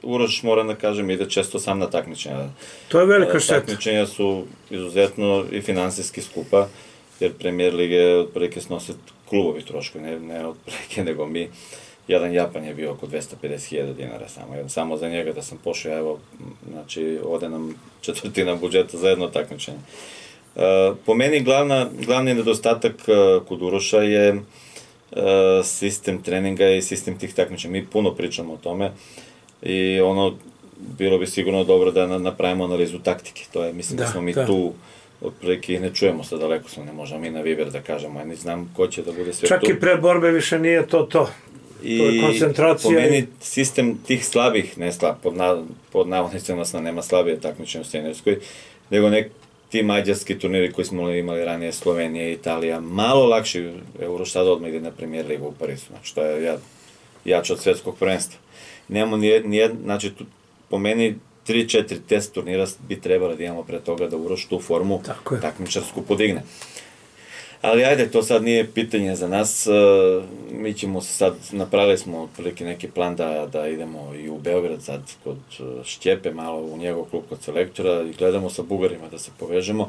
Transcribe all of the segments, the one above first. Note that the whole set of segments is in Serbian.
Uroš, moram da kažem, ide često sam na takmičenja. To je velika šteta. Takmičenja su izuzetno i finansijski skupa, jer Premier Lige otprilike snose klubovi troškovi, ne otprilike, nego mi. Jedan Japan je bio oko 250.000 dinara samo za njega da sam pošao, evo, znači, ode nam četvrtina budžeta za jedno takmičenje. Po meni glavni nedostatak kod Uroša je sistem treninga i sistem tih takmičenja. Mi puno pričamo o tome i bilo bi sigurno dobro da napravimo analizu taktike. To je, mislim da smo mi tu otprilike i ne čujemo se, daleko smo, ne možemo mi na Viber da kažemo, ja ne znam ko će da bude sve tu. Čak i pre borbe više nije to. To je koncentracija. I po meni sistem tih slabih, ne slab, pod navodnicima nema slabije takmičenja u seniorskoj, nego ti mađarski turniri koji smo imali ranije, Slovenija i Italija, malo lakše. Uroš sad odmah ide na Premier Ligu u Parizu, znači to je jače od svetskog prvenstva. Nemamo znači po meni 3-4 test turnira bi trebali da imamo pre toga da Uroš tu formu takmičarsku podigne. Ali ajde, to sad nije pitanje za nas, mi ćemo se sad, napravili smo otprilike neki plan da idemo i u Beograd sad kod Šćepe, malo u njegov klub kod selektora i gledamo sa Bugarima da se povežemo.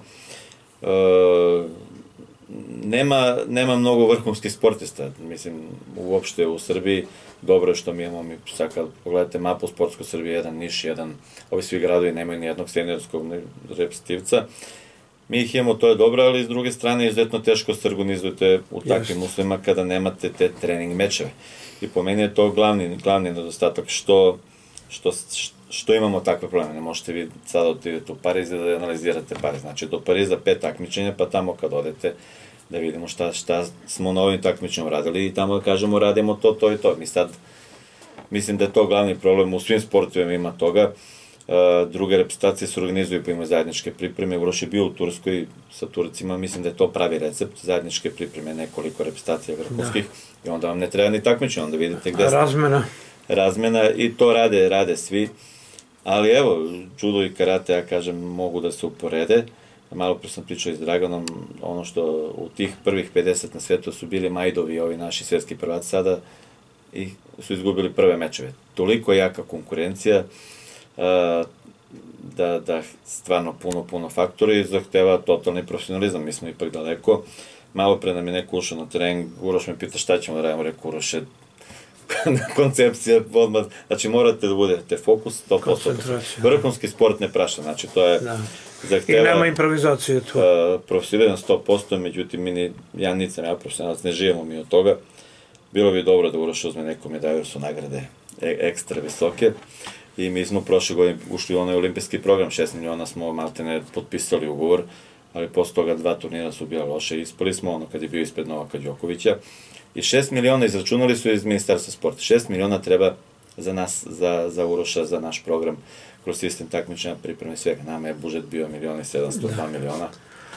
Nema mnogo vrhunskih sportista, mislim, uopšte u Srbiji. Dobro je što mi imamo, sad kad pogledate mapu sportsko Srbije, jedan Niš, ovi svi gradovi nemaju ni jednog seniorskog reprezentativca. Mi ih imamo, to je dobro, ali s druge strane izuzetno teško se organizujete u takvim uslovima kada nemate te trening mečeve. I po meni je to glavni nedostatak što imamo takve probleme. Ne možete vi sada idete u Pariz i da analizirate Pariz. Znači do Pariza 5 takmičenja, pa tamo kad odete da vidimo šta smo na ovim takmičenjima radili i tamo da kažemo radimo to i to. Mi sad, mislim da je to glavni problem, u svim sportovima ima toga. Druge reprezentacije se organizuju pa imaju zajedničke pripreme. Uroš je bio u Turskoj sa Turcima, mislim da je to pravi recept, zajedničke pripreme, nekoliko reprezentacija vrhunskih i onda vam ne treba ni takmičenje, onda vidite gde ste. Razmena i to rade svi, ali evo, judo i karate, ja kažem, mogu da se uporede. Malo pre sam pričao i s Draganom, ono što u tih prvih 50 na svetu su bili Majdovi, ovi naši svetski prvaci sada i su izgubili prve mečeve. Toliko jaka konkurencija da stvarno puno faktora i zahteva totalni profesionalizam. Mi smo ipak daleko. Malo pre nam je neko ušao na trening, Uroš me pita šta ćemo da radimo, rekao Uroš je koncepcija odmah, znači morate da budete fokus 100%. Vrhunski sport ne praša, znači to je zahteva... I nema improvizacije tu. Profesionalizam 100%, međutim ja nisam profesionalac, ne živimo mi od toga. Bilo bi dobro da Uroš uzme neku medalju, jer su nagrade ekstra visoke. I mi smo prošle godine ušli u onaj olimpijski program, 6 miliona smo maltene potpisali ugovor, ali posle toga 2 turnira su bila loše, ispali smo ono kad je bio ispred Novaka Đokovića. I 6 miliona izračunali su iz Ministarstva sporta. 6 miliona treba za nas, za Uroša, za naš program, kroz sistem takmičenja, pripreme svega. Nama je budžet bio 1.700.000, 2 miliona.